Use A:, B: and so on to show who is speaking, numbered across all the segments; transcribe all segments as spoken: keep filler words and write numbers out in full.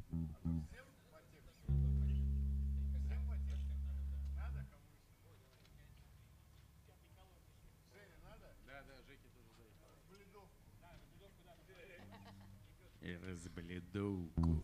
A: И разбледовку.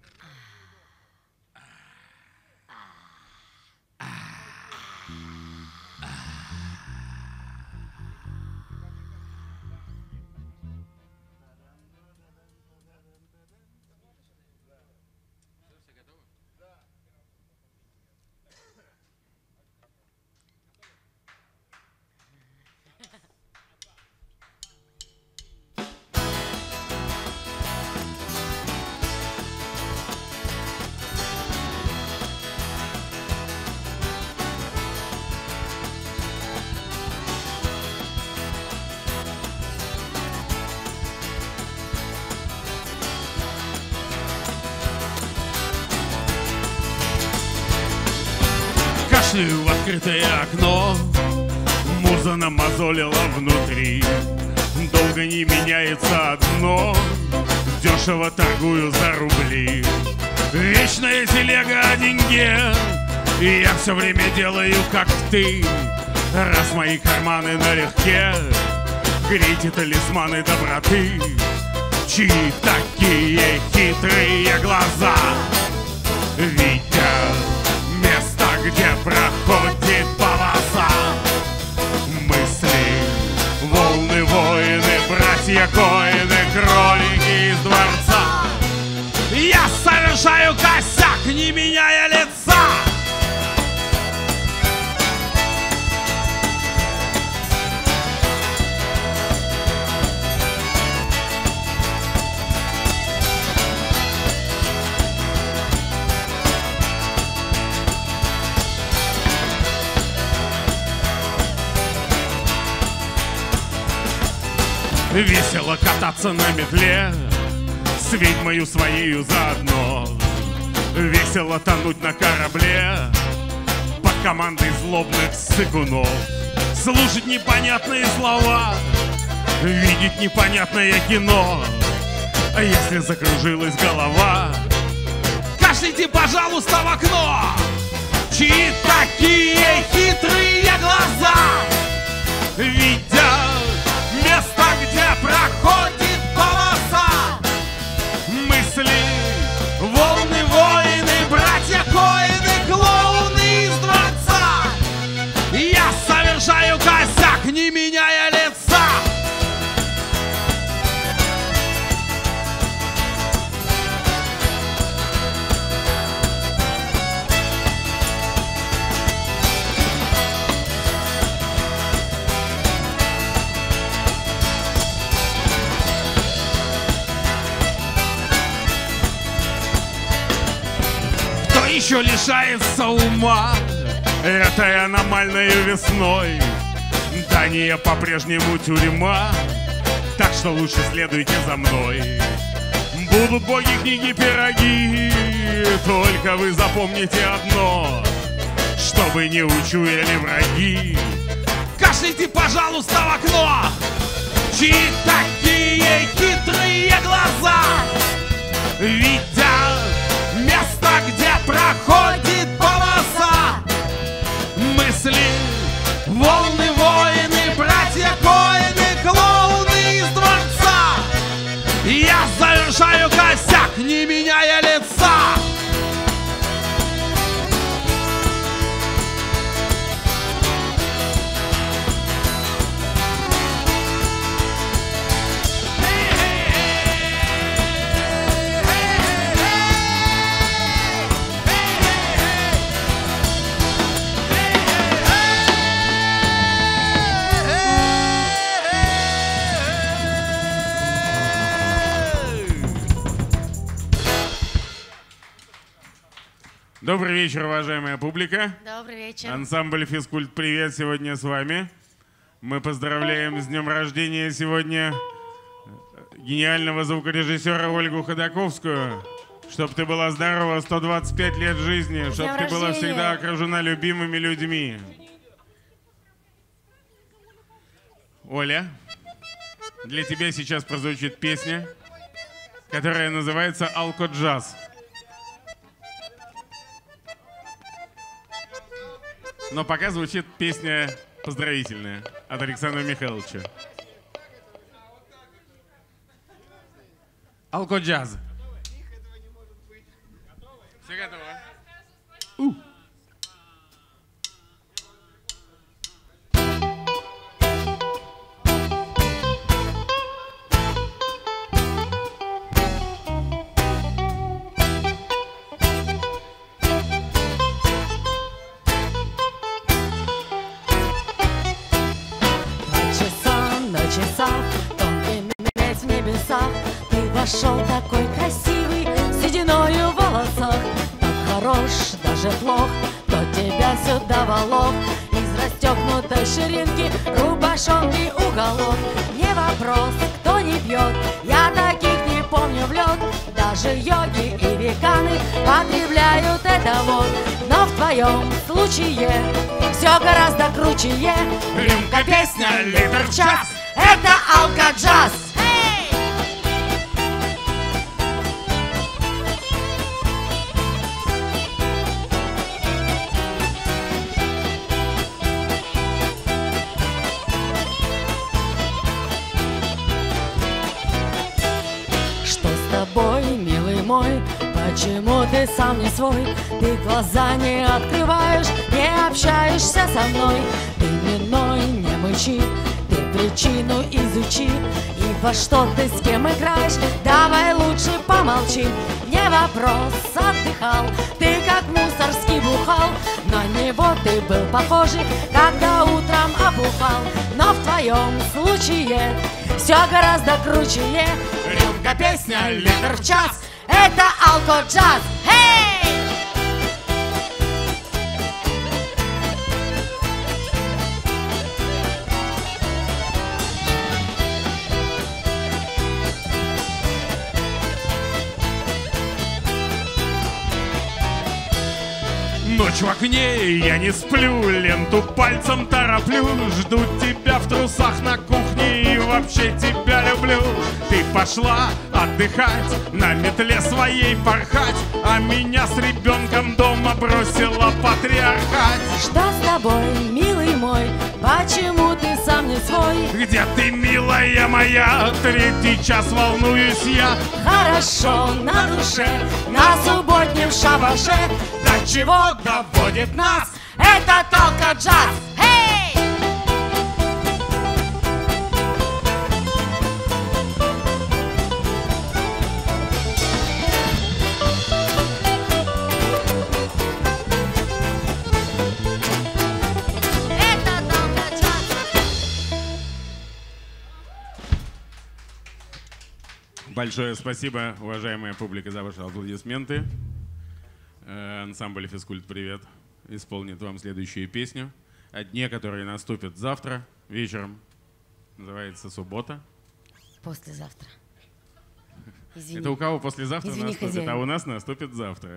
A: В открытое окно муза намазолила внутри. Долго не меняется одно, дешево торгую за рубли. Вечная телега о деньге, и я все время делаю как ты. Раз мои карманы налегке, грите талисманы доброты. Чьи такие хитрые глаза видят место, где проходит полоса. Мысли, волны, воины, братья Коэны, кролики из дворца. Я совершаю косяк, не меняя лица. Весело кататься на метле с ведьмою своею заодно. Весело тонуть на корабле под командой злобных сыкунов. Слушать непонятные слова, видеть непонятное кино. А если закружилась голова, кашляйте, пожалуйста, в окно. Чьи такие хитрые глаза видят место, где проходит полоса. Мысли, волны, воины, братья Коэны, клоуны из дворца. Я совершаю косяк, не меняя лица. Еще лишается ума этой аномальной весной. Дания по-прежнему тюрьма, так что лучше следуйте за мной. Будут боги, книги, пироги, только вы запомните одно: чтобы не учуяли враги, кашляйте, пожалуйста, в окно. Чьи такие хитрые глаза видят место, где проходит полоса. Мысли, волны, воины, братья Коэны, клоуны из дворца. Я совершаю косяк, не меняя лица. Добрый вечер, уважаемая публика.
B: Добрый вечер.
A: Ансамбль «Физкульт», привет, сегодня с вами. Мы поздравляем с днем рождения сегодня гениального звукорежиссера Ольгу Ходаковскую. Чтоб ты была здорова, сто двадцать пять лет жизни, чтоб ты была всегда окружена любимыми людьми. Оля, для тебя сейчас прозвучит песня, которая называется «Алко-джаз». Но пока звучит песня поздравительная от Александра Михайловича. Алко-джаз. Все готово? У.
B: в небесах. Ты вошел такой красивый, с сединою в волосах. Так хорош, даже плох, кто тебя сюда волок. Из расстегнутой ширинки рубашонки уголок. Не вопрос, кто не пьет, я таких не помню в лед. Даже йоги и веганы потребляют это вот. Но в твоем случае все гораздо круче. Рюмка, песня, литр в час — это алко-джаз. Что с тобой, милый мой? Почему ты сам не свой? Ты глаза не открываешь, не общаешься со мной. Ты не ной, не мычи, ты причину изучи. И во что ты с кем играешь, давай лучше помолчи. Не вопрос, отдыхал, ты как мусорский бухал. На него ты был похожий, когда утром опухал. Но в твоем случае все гораздо круче. Рюмка, песня, литр в час — это алко-джаз. Hey!
A: Ночь в окне, я не сплю, ленту пальцем тороплю. Жду тебя в трусах на кухне и вообще тебя люблю. Ты пошла отдыхать, на метле своей порхать, а меня с ребенком дома бросила патриархат.
B: Что с тобой, милый мой? Почему ты сам не свой?
A: Где ты, милая моя? Третий час волнуюсь я.
B: Хорошо на душе, на субботнем шабаше. До чего доводит нас этот алко-джаз? Hey! Этот алко-джаз.
A: Большое спасибо, уважаемая публика, за ваши аплодисменты. Ансамбль «Физкульт», привет. Исполнит вам следующую песню о дне, который наступит завтра вечером. Называется «Суббота».
B: Послезавтра. Извини.
A: Это у кого послезавтра
B: Извини,
A: наступит,
B: хозяин.
A: а у нас наступит завтра.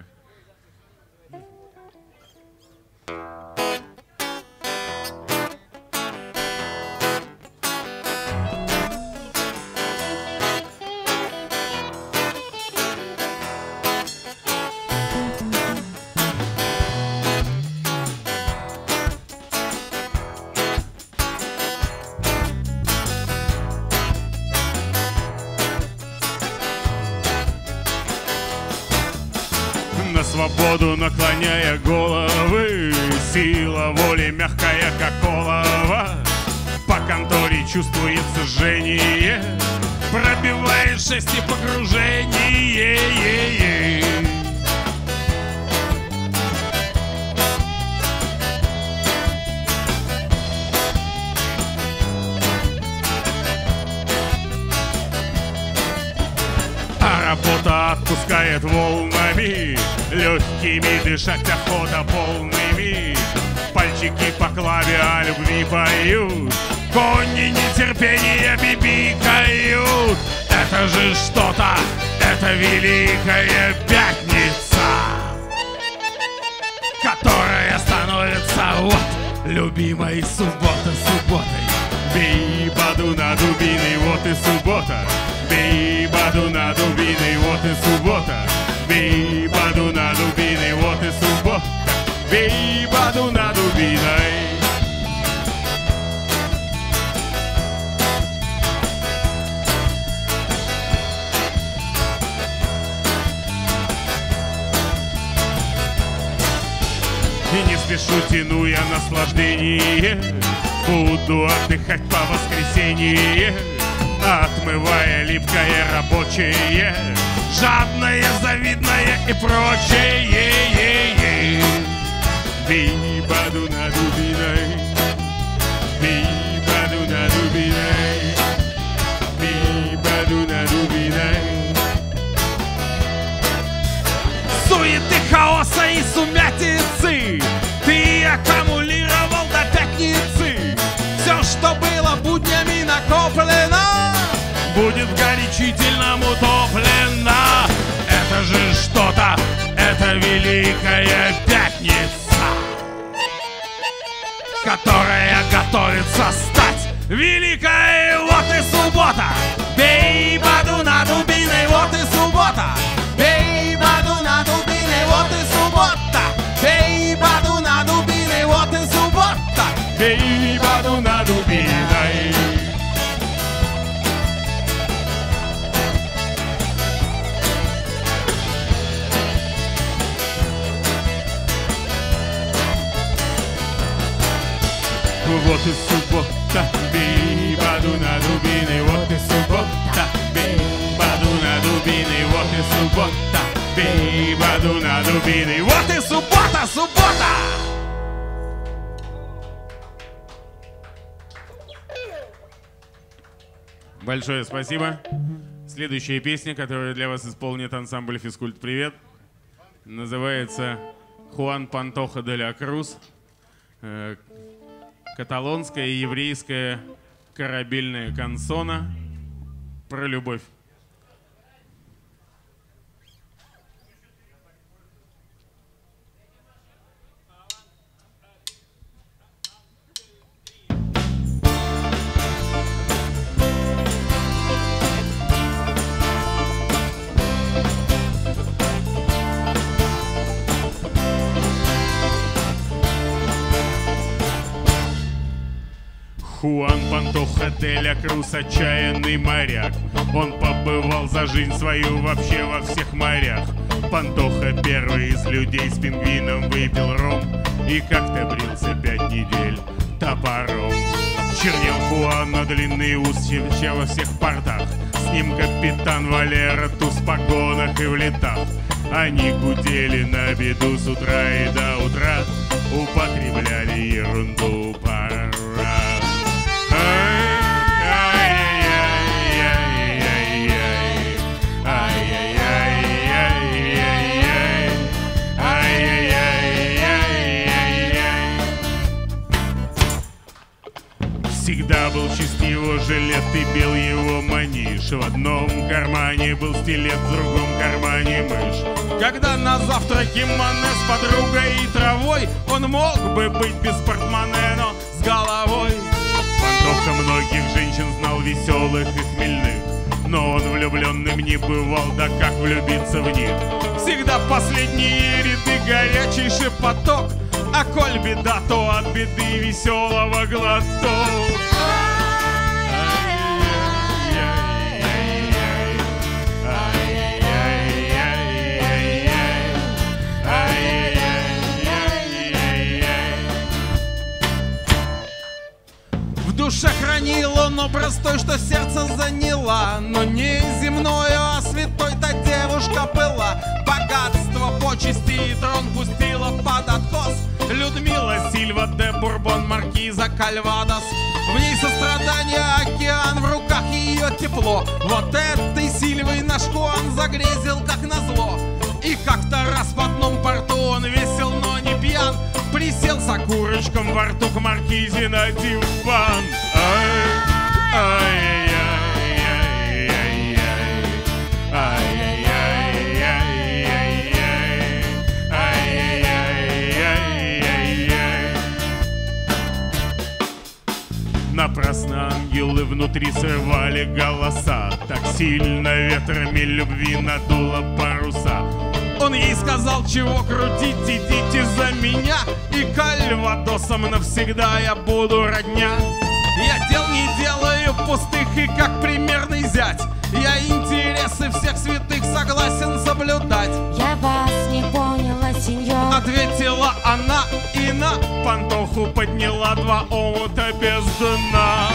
A: На свободу наклоняя головы, сила воли мягкая, как олово. По конторе чувствуется жжение, пробивает шести погружение. А работа отпускает волнами, легкими дышать охота полными. Пальчики по клаве о любви поют, кони нетерпения бибикают. Это же что-то, это великая пятница, которая становится вот любимой суббота субботой. Бей баду на дубиной, вот и суббота. Бей баду на дубиной, вот и суббота. Бей баду на дубиной, вот и суббота. Бей баду на дубиной. спешу, тяну я наслаждение. Буду отдыхать по воскресенье, отмывая липкое рабочее, жадное, завидное и прочее. Би-баду на дубиной, би-баду на дубиной, би-баду на дубиной. Суеты, хаоса и сумятицы ты аккумулировал до пятницы. Все, что было буднями накоплено, будет в горячительном утоплено. Это же что-то, это великая пятница, которая готовится стать великой. Вот и суббота, бей баду на дубиной, вот и суббота. Бей баду на дубиной, вот и суббота. Бей баду на дубиной, вот и суббота. Бей баду на дубиной. Вот и суббота, бей баду на дубиной, вот и суббота, бей баду на дубиной, вот и суббота, бей баду на дубиной, вот и суббота, суббота! Большое спасибо. Следующая песня, которую для вас исполнит ансамбль «Физкульт Привет», называется «Хуан Пантоха де ля Крус». Каталонская и еврейская корабельная кансона про любовь. Хуан Пантоха де ля Крус, отчаянный моряк. Он побывал за жизнь свою вообще во всех морях. Пантоха первый из людей с пингвином выпил ром и как-то брился пять недель топором. Чернел Хуан на длинный ус вообще во всех портах. С ним капитан Валера, туз в погонах и в летах. Они гудели на беду с утра и до утра, употребляли ерунду пора. Всегда был честиво жилет и бел его маниш. В одном кармане был стилет, в другом кармане мышь. Когда на завтраке Мане с подругой и травой, он мог бы быть без портмоне, но с головой. Пантоха многих женщин знал, веселых и хмельных, но он влюбленным не бывал, да как влюбиться в них. Всегда последние ряды, горячий шепоток, а коль беда, то от беды веселого глоток. В душе хранил он образ той, что сердце заняла, но не земною, а святой-то девушка была. Богатство, почести и трон пустила под откос Людмила Сильва де Бурбон, маркиза Кальвадос. В ней сострадание, океан, в руках ее тепло. Вот этой Сильвой наш Хуан загрезил, как назло. И как-то раз в одном порту он весел, но не пьян, присел с окурочком во рту к маркизе на диван. Напрасно ангелы внутри срывали голоса, так сильно ветрами любви надуло паруса. Он ей сказал, чего крутить, идите за меня, и Кальвадосом навсегда я буду родня. Я дел не делаю пустых, и как примерный зять я интересы всех святых согласен соблюдать.
B: Я вас не поняла, сеньор.
A: ответила она и на Пантоху подняла два омута без дна.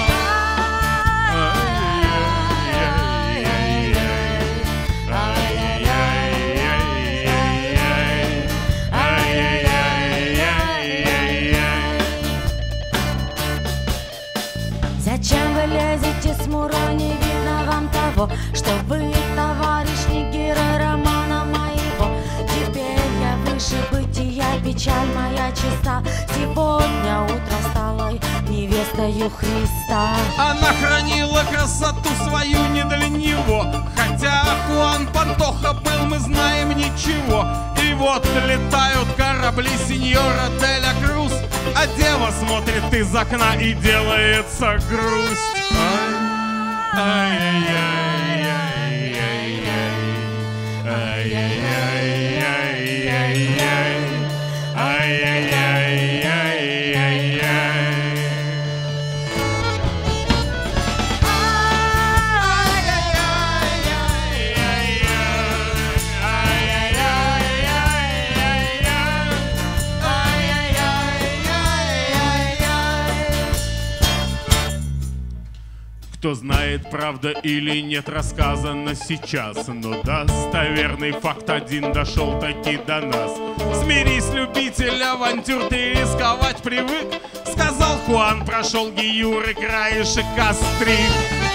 B: Зачем вы лезете с Мура, не видно вам того, что вы товарищ не герой романа моего. Теперь я выше бытия, печаль моя чиста. Сегодня утром стала невестою Христа.
A: Она хранила красоту свою не для него, хотя Хуан Пантоха был, мы знаем, ничего. И вот летают корабли сеньора Деля Круз, а дева смотрит из окна и делается грусть. Кто знает, правда или нет, рассказано сейчас, но достоверный факт один дошел таки до нас. Смирись, любитель авантюр, ты рисковать привык, сказал Хуан, прошел Гиюры краешек острик.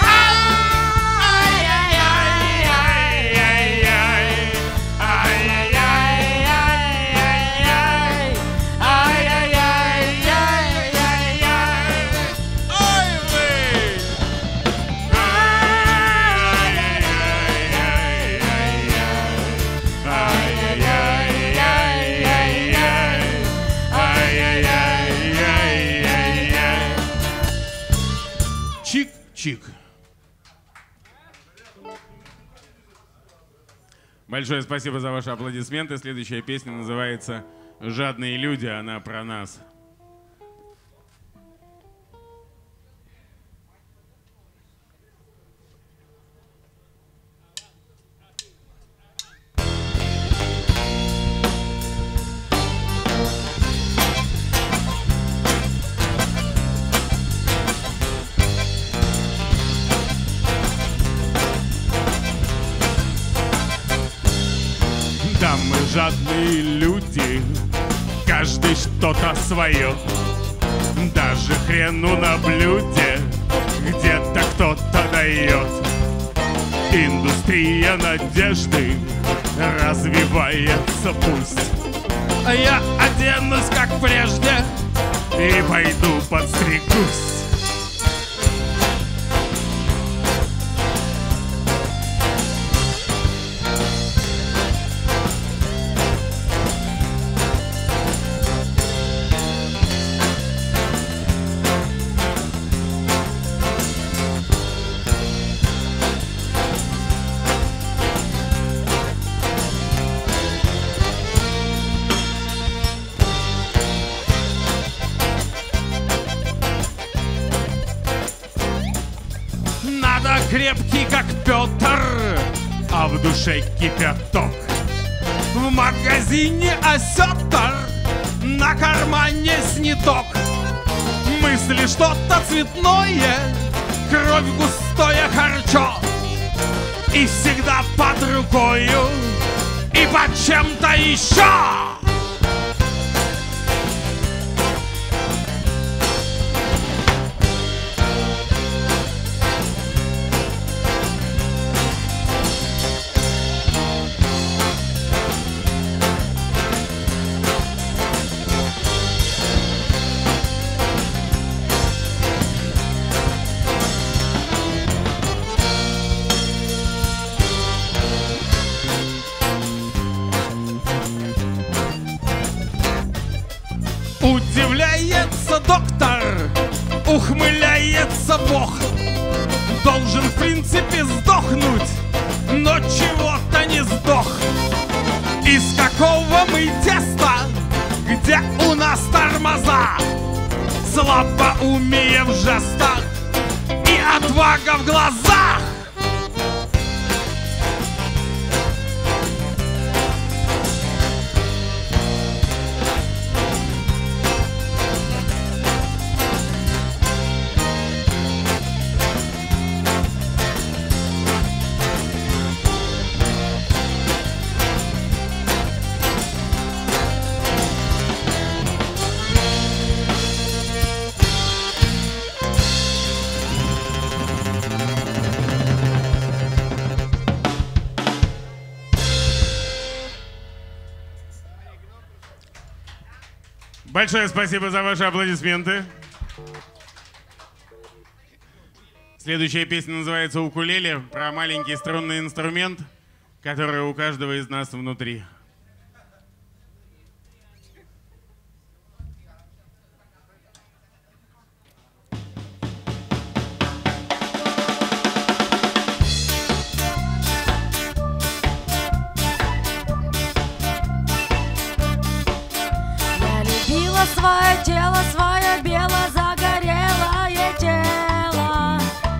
A: Чик. Большое спасибо за ваши аплодисменты. Следующая песня называется «Жадные люди», она про нас. Да, мы жадные люди, каждый что-то свое. Даже хрену на блюде где-то кто-то дает. Индустрия надежды развивается пусть. А я оденусь как прежде и пойду подстригусь. Крепкий, как Петр, а в душе кипяток. В магазине осетр, на кармане сниток. Мысли что-то цветное, кровь густое харчо. И всегда под рукою, и под чем-то еще. Удивляется доктор, ухмыляется Бог. Должен в принципе сдохнуть, но чего-то не сдох. Из какого мы теста, где у нас тормоза, слабоумие в жестах и отвага в глазах. Большое спасибо за ваши аплодисменты. Следующая песня называется «Укулеле», про маленький струнный инструмент, который у каждого из нас внутри.
B: Свое тело, свое бело-загорелое тело.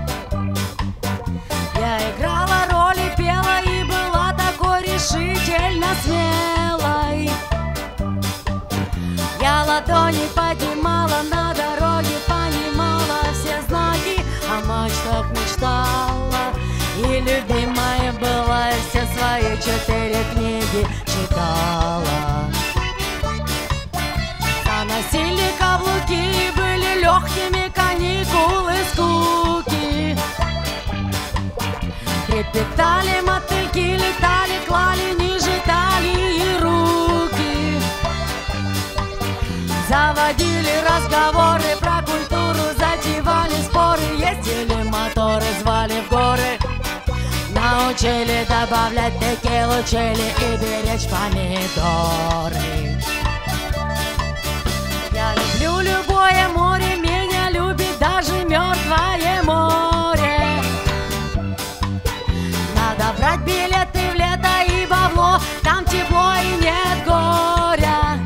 B: Я играла роли, пела и была такой решительно смелой. Я ладони поднимала на дороге, понимала все знаки, о мачтах мечтала. И любимая была, все свои четыре книги читала. Носили каблуки, были легкими каникулы скуки. Трепетали мотыльки, летали, клали ниже талии руки. Заводили разговоры про культуру, затевали споры, ездили моторы, звали в горы. Научили добавлять текилу, чили и беречь помидоры. Я люблю любое море, меня любит даже мертвое море. Надо брать билеты в лето и бабло, там тепло и нет горя.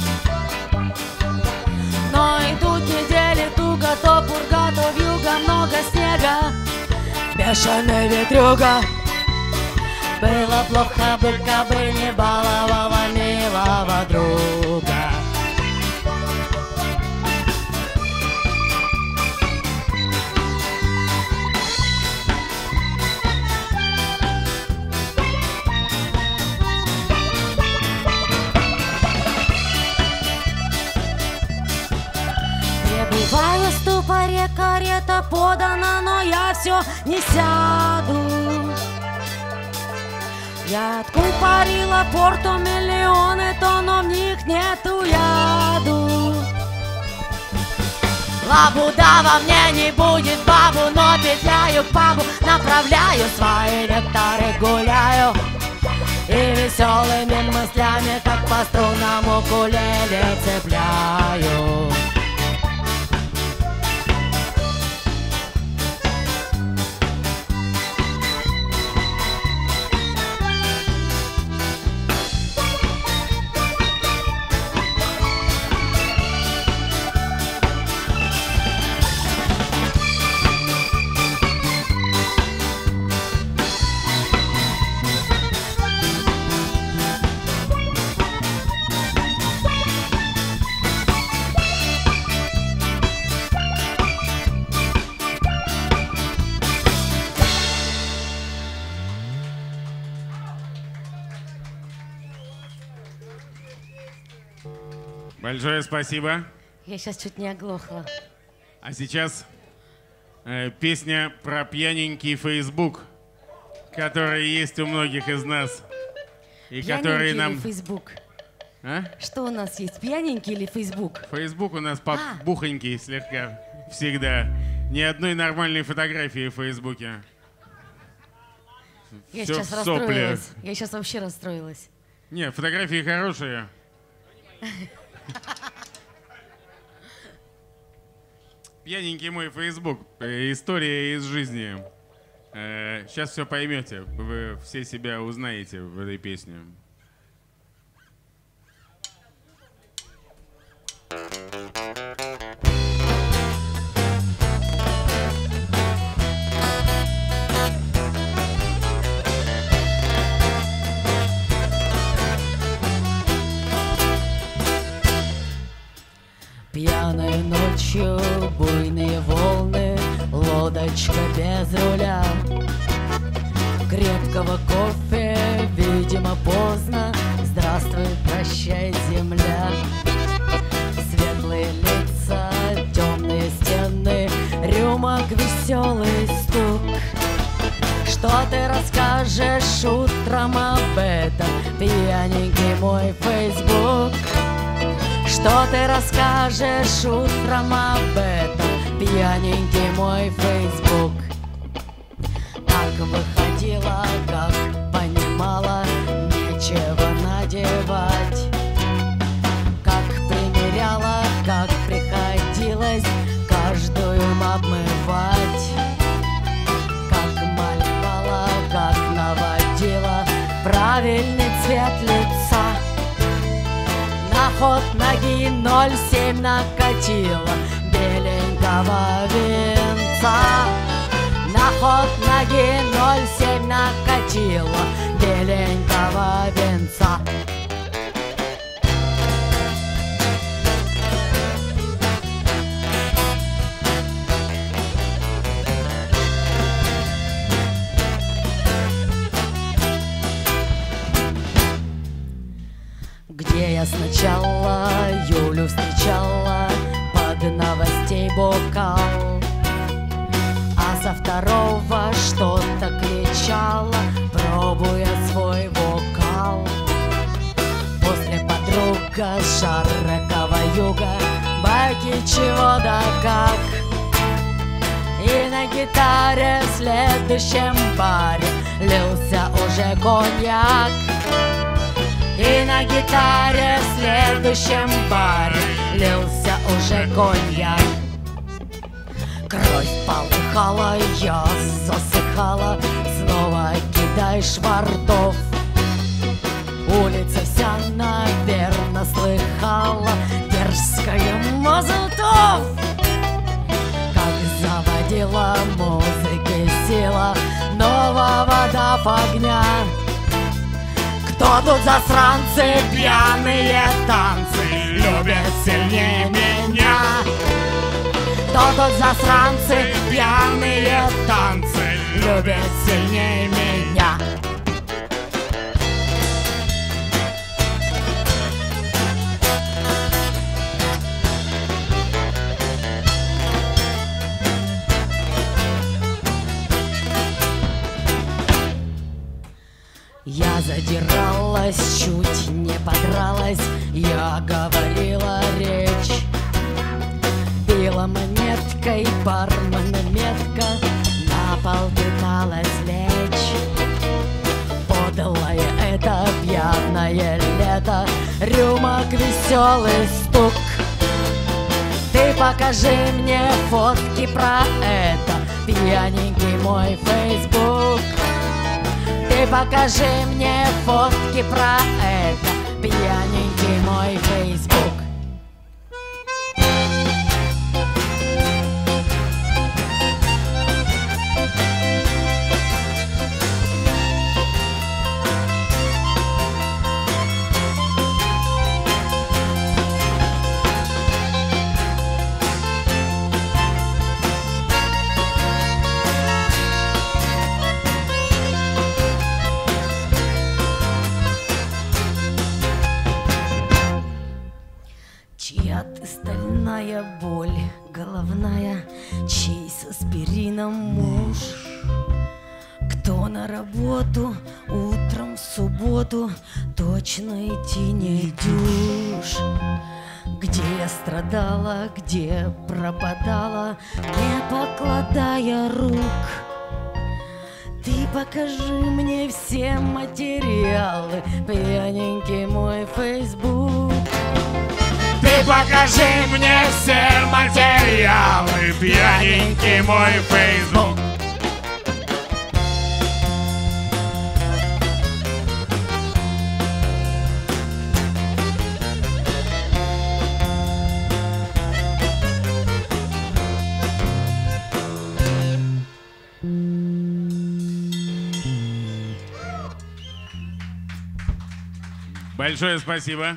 B: Но идут недели туго, то пурга, то вьюга, много снега, бешеный ветрюга. Было плохо бы, кабы не баловала милого друга. Пребываю в ступоре, карета подана, но я все не сяду. Я откупорила порту миллионы тонн, но в них нету яду. Лабуда во мне не будет бабу, но петляю к пабу, направляю свои векторы, гуляю. И веселыми мыслями, как по струнам укулеле, цепляю.
A: Большое спасибо.
B: Я сейчас чуть не оглохла.
A: А сейчас э, песня про пьяненький Facebook, который есть у многих из нас. И который нам...
B: или Facebook?
A: А?
B: Что у нас есть, пьяненький или Facebook?
A: Facebook у нас
B: А.
A: бухонький слегка, всегда. Ни одной нормальной фотографии в Фейсбуке.
B: Я
A: Всё
B: сейчас
A: в сопле.
B: расстроилась. Я сейчас вообще расстроилась.
A: Не, фотографии хорошие. Пьяненький мой Facebook. История из жизни. Э, сейчас все поймете. Вы все себя узнаете в этой песне.
B: Пьяной ночью буйные волны, лодочка без руля. Крепкого кофе, видимо, поздно. Здравствуй, прощай, земля. Светлые лица, темные стены, рюмок веселый стук. Что ты расскажешь утром об этом, пьяненький мой Facebook? Что ты расскажешь расскажешь утром об этом, пьяненький мой Facebook. Как выходила, как понимала, нечего надевать, как примеряла, как приходилось каждую обмывать, как малевала, как наводила правильный цвет лица. На ход ноги ноль семь накатила беленького венца. На ход ноги ноль семь накатила беленького венца. Где я сначала Юлю встречала под новостей бокал, а со второго что-то кричала, пробуя свой вокал. После подруга с жаркого юга, байки чего да как. И на гитаре в следующем баре лился уже коньяк. И на гитаре в следующем баре лился уже коньяк. Кровь полыхала, я засыхала, снова кидай швартов. Улица вся, наверно, слыхала дерзкая Мазутов. Как заводила музыки сила нового дав огня. Кто тут засранцы, пьяные танцы любят сильнее меня? Кто тут засранцы, пьяные танцы любят сильнее меня? Я задиралась, чуть не подралась, я говорила речь. Била монеткой бармена метка, на пол пыталась лечь. Подлое это пьяное лето, рюмок веселый стук. Ты покажи мне фотки про это, пьяненький мой Facebook. Ты покажи мне фотки про это, пьяненький мой Facebook. Чья ты стальная боль головная, чей с аспирином муж? Кто на работу утром в субботу точно идти не дюж? Где я страдала, где пропадала, не покладая рук? Ты покажи мне все материалы, пьяненький мой Facebook.
A: Ты покажи мне все материалы, пьяненький мой Facebook. Большое спасибо.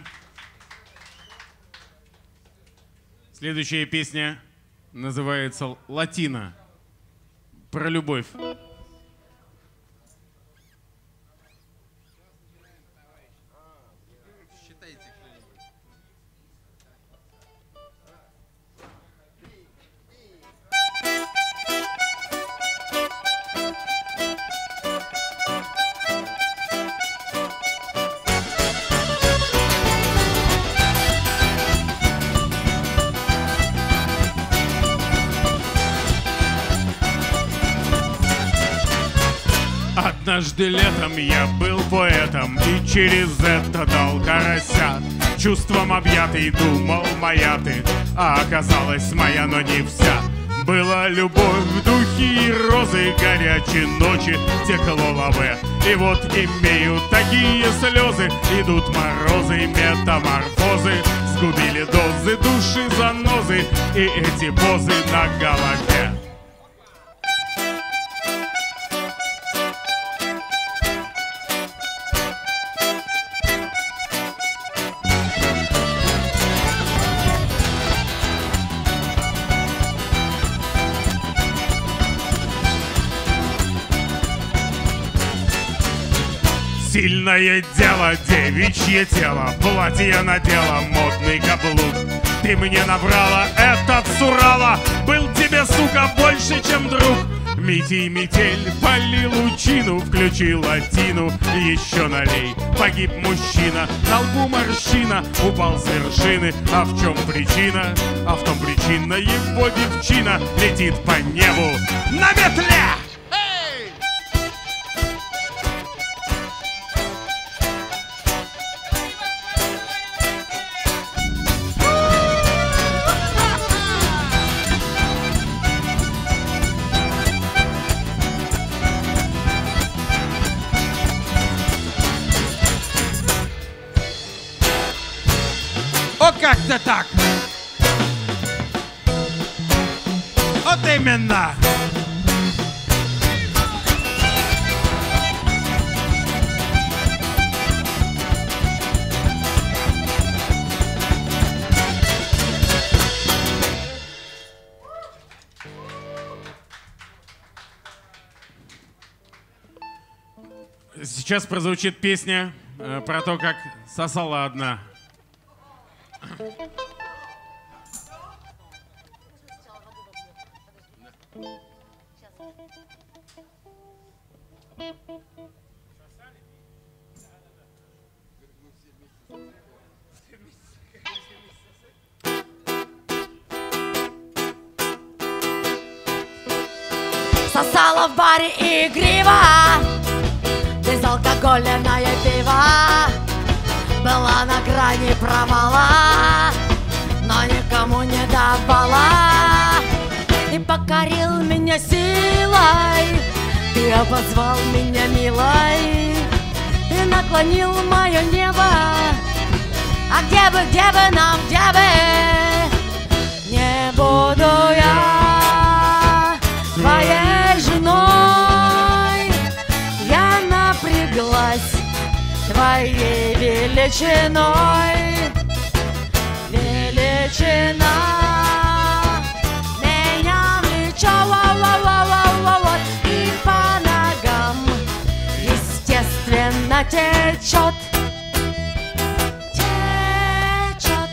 A: Следующая песня называется «Латина». Про любовь. Однажды летом я был поэтом и через это дал карася. Чувством объятый думал, моя ты, а оказалась моя, но не вся. Была любовь в духе и розы, горячие ночи, текло лаве. И вот имею такие слезы, идут морозы, метаморфозы. Сгубили дозы, души, занозы и эти позы на голове. Сильное дело, девичье тело, платье надела, модный каблук. Ты мне набрала этот с Урала, был тебе, сука, больше, чем друг. Мети метель, пали лучину, включи латину, еще налей. Погиб мужчина, на лбу морщина, упал с вершины. А в чем причина? А в том причина, его девчина летит по небу на метле.
C: О, как-то так. Вот именно.
A: Сейчас прозвучит песня э, про то, как сосала одна.
B: Сосала в баре игриво, безалкогольное пиво. Была на грани провала, но никому не давала. Ты покорил меня силой, ты обозвал меня милой, ты наклонил мое небо. А где бы, где бы нам, где бы? Не буду я твоей женой. Я напряглась твоей величиной. Величина меня влечет, и по ногам естественно течет. Течет,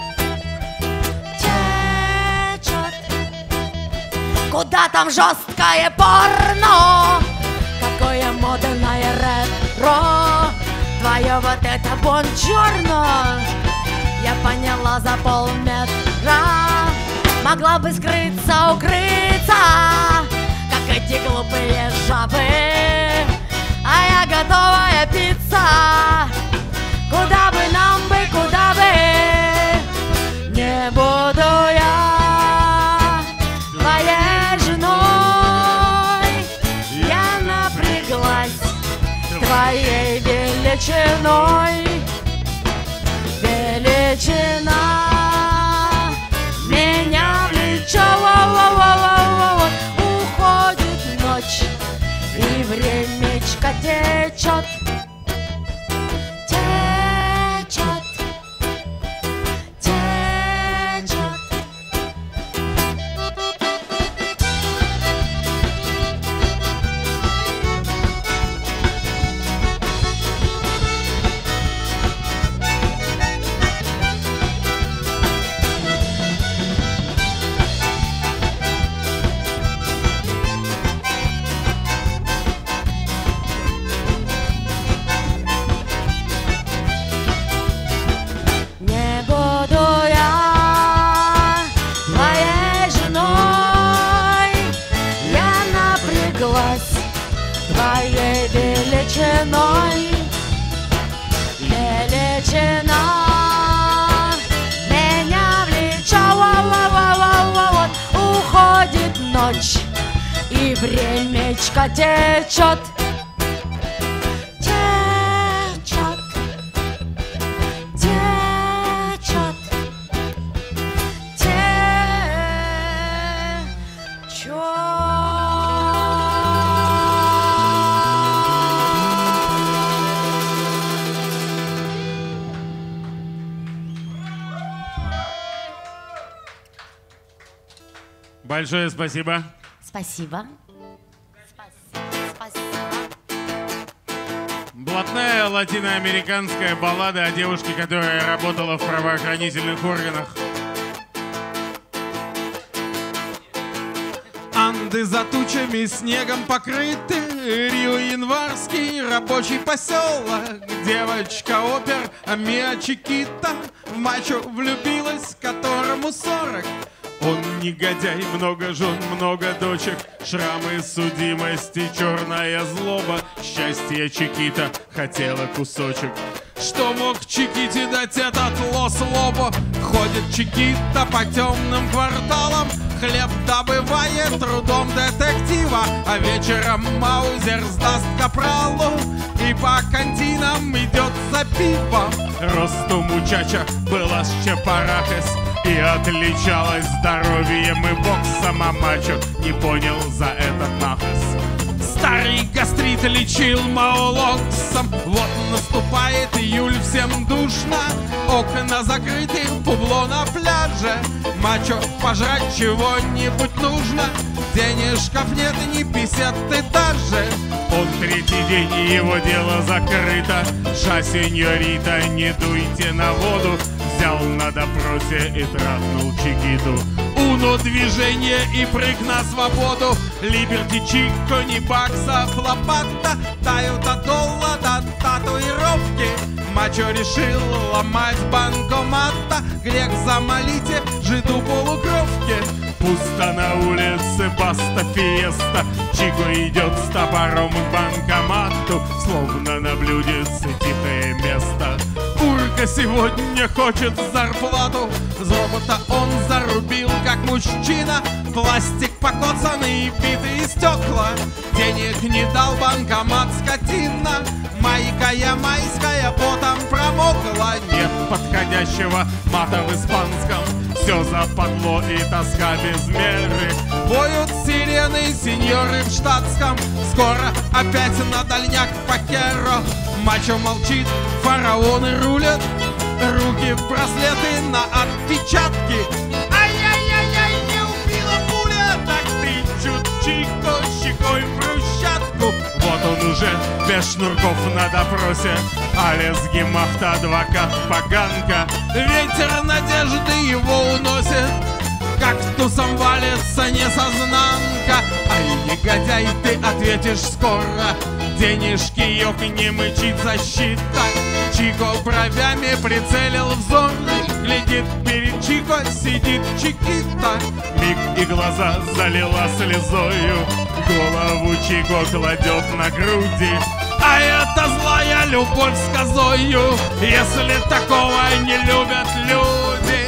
B: течет. Куда там жесткое порно? Какое модное ретро? Твое вот это бонжорно я поняла за полметра. Могла бы скрыться, укрыться, как эти глупые жабы. А я готовая пицца. Куда бы нам бы, куда бы? Не буду я твоей женой. Я напряглась твоей величиной. Величина меня влечет. Уходит ночь, и времечко течет. Течет, течет. величиной. Величина меня влечет, вот уходит ночь, и времечко течет, течет, течет, течет.
A: Большое спасибо.
B: Спасибо.
A: Блатная латиноамериканская баллада о девушке, которая работала в правоохранительных органах.
C: Анды за тучами снегом покрыты, Рио январский рабочий поселок. Девочка-опер Миа Чикита в мачо влюбилась, которому сорок.
A: Он негодяй, много жен, много дочек, шрамы судимости, черная злоба. Счастье Чикита хотела кусочек.
C: Что мог Чиките дать этот Лос-Лобо? Ходит Чикита по темным кварталам, хлеб добывает трудом детектива, а вечером Маузер сдаст капралу и по кантинам идет за пивом.
A: Росту мучача была с Чапарахес и отличалась здоровьем и боксом, а мачо не понял за этот нахас.
C: Старый гастрит лечил маолоксом. Вот наступает июль, всем душно, окна закрыты, публо на пляже. Мачо пожрать чего-нибудь нужно, денежков нет, ни писеты даже.
A: Он третий день, и его дело закрыто. Ша, сеньорита, не дуйте на воду. Взял на допросе и трахнул Чикиту.
C: Уно движение и прыг на свободу. Либерти Чико, не баксов лопата, тают от долла до татуировки. Мачо решил ломать банкомата. Грек, замолите жиду полукровки.
A: Пусто на улице, баста фиеста. Чико идет с топором к банкомату, словно на блюдце тихое место.
C: Урка сегодня хочет зарплату. Золото он зарубил, как мужчина. Пластик покоцанный, битые стекла. Денег не дал банкомат, скотина. Майкая майская потом промокла.
A: Нет подходящего мата в испанском. Все западло и тоска без меры.
C: Воют сирены, сеньоры в штатском. Скоро опять на дальняк Пакеро. Мачо молчит, фараоны рулят. Руки в браслеты на отпечатки. Ай-яй-яй-яй, не убила пуля. Так ты чуть Чико щекой в брусчатку.
A: Вот он уже без шнурков на допросе. Алес Гемахта, адвокат поганка.
C: Ветер надежды его уносит, кактусом валится несознанка. Ай, негодяй, ты ответишь скоро. Денежки ёкнем мычит защита. Чико бровями прицелил взор. Глядит перед Чико, сидит Чикита.
A: Миг и глаза залила слезою. Голову Чико кладет на груди.
C: А это злая любовь с козою, если такого не любят люди.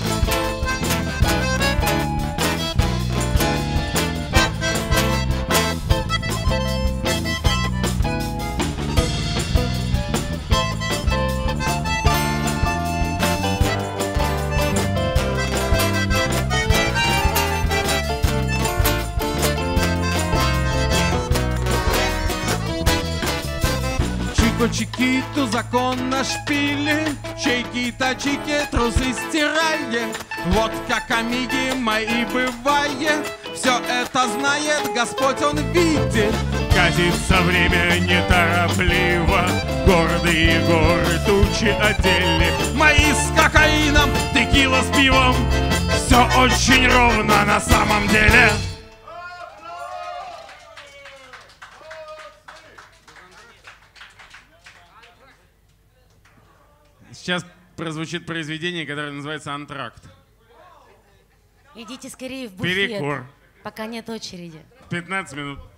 C: Чикиту законно шпили, Чикита Чике трусы стирали. Вот как амиги мои бывает, все это знает Господь, Он видит.
A: Катится время неторопливо, гордые горы тучи одели.
C: Мои с кокаином, текила с пивом,
A: все очень ровно на самом деле. Сейчас прозвучит произведение, которое называется «Антракт».
B: Идите скорее в буфет,
A: Перекур.
B: пока нет очереди.
A: пятнадцать минут.